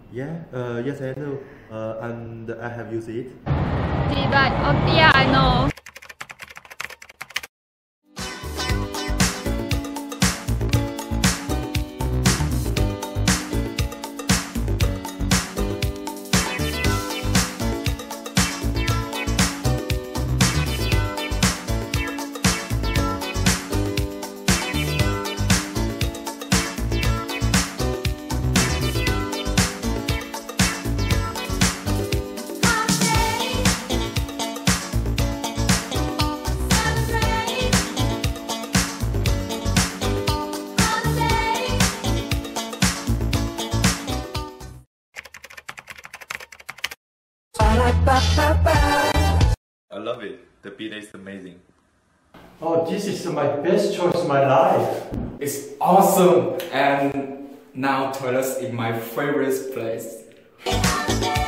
Yeah, yes, I know. And I have used it. But oh, yeah, I know. I love it. The beat is amazing. Oh, this is my best choice in my life. It's awesome, and now Toilets is my favorite place.